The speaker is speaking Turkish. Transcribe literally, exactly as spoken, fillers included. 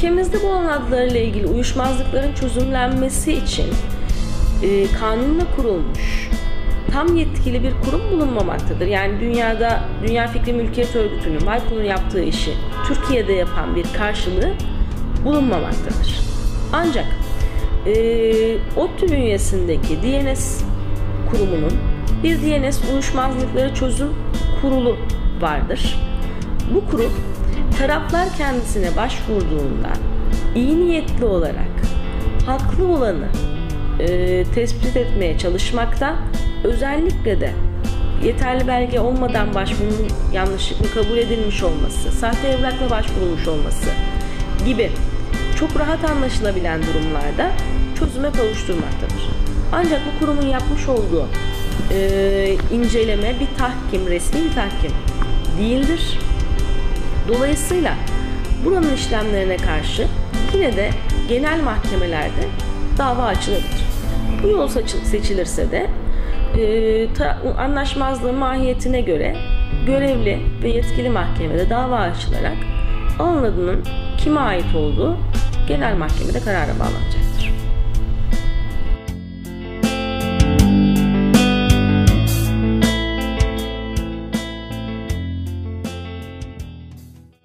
ülkemizde bu alan adlarıyla ilgili uyuşmazlıkların çözümlenmesi için e, kanunla kurulmuş tam yetkili bir kurum bulunmamaktadır. Yani dünyada Dünya Fikri Mülkiyet Örgütü'nün, WIPO'nun yaptığı işi Türkiye'de yapan bir karşılığı bulunmamaktadır. Ancak e, ODTÜ bünyesindeki D N S kurumunun bir D N S uyuşmazlıkları çözüm kurulu vardır. Bu kurum taraflar kendisine başvurduğunda iyi niyetli olarak haklı olanı e, tespit etmeye çalışmakta, özellikle de yeterli belge olmadan başvurunun yanlışlıkla kabul edilmiş olması, sahte evrakla başvurulmuş olması gibi çok rahat anlaşılabilen durumlarda çözüme kavuşturmaktadır. Ancak bu kurumun yapmış olduğu e, inceleme bir tahkim, resmi bir tahkim değildir. Dolayısıyla buranın işlemlerine karşı yine de genel mahkemelerde dava açılabilir. Bu yol seçilirse de e, ta, anlaşmazlığın mahiyetine göre görevli ve yetkili mahkemede dava açılarak alan adının kime ait olduğu genel mahkemede karara bağlanacak.